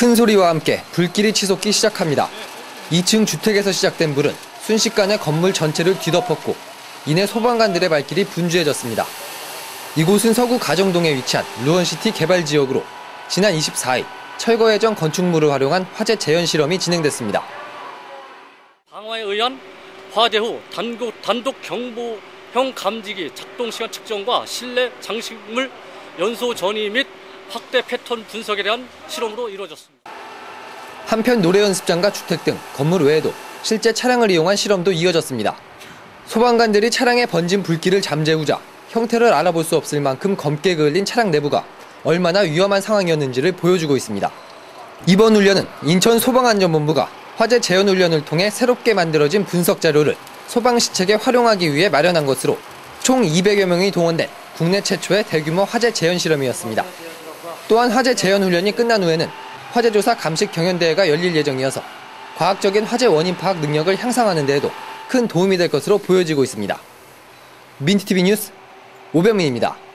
큰 소리와 함께 불길이 치솟기 시작합니다. 2층 주택에서 시작된 불은 순식간에 건물 전체를 뒤덮었고 이내 소방관들의 발길이 분주해졌습니다. 이곳은 서구 가정동에 위치한 루원시티 개발지역으로 지난 24일 철거 예정 건축물을 활용한 화재 재현 실험이 진행됐습니다. 방화에 의한 화재 후 단독 경보형 감지기 작동 시간 측정과 실내 장식물 연소 전이 및 확대 패턴 분석에 대한 실험으로 이루어졌습니다. 한편 노래 연습장과 주택 등 건물 외에도 실제 차량을 이용한 실험도 이어졌습니다. 소방관들이 차량에 번진 불길을 잠재우자 형태를 알아볼 수 없을 만큼 검게 그을린 차량 내부가 얼마나 위험한 상황이었는지를 보여주고 있습니다. 이번 훈련은 인천소방안전본부가 화재 재현 훈련을 통해 새롭게 만들어진 분석 자료를 소방시책에 활용하기 위해 마련한 것으로 총 200여 명이 동원된 국내 최초의 대규모 화재 재현 실험이었습니다. 또한 화재 재현 훈련이 끝난 후에는 화재조사 감식 경연대회가 열릴 예정이어서 과학적인 화재 원인 파악 능력을 향상하는 데에도 큰 도움이 될 것으로 보여지고 있습니다. 민트TV 뉴스 오병민입니다.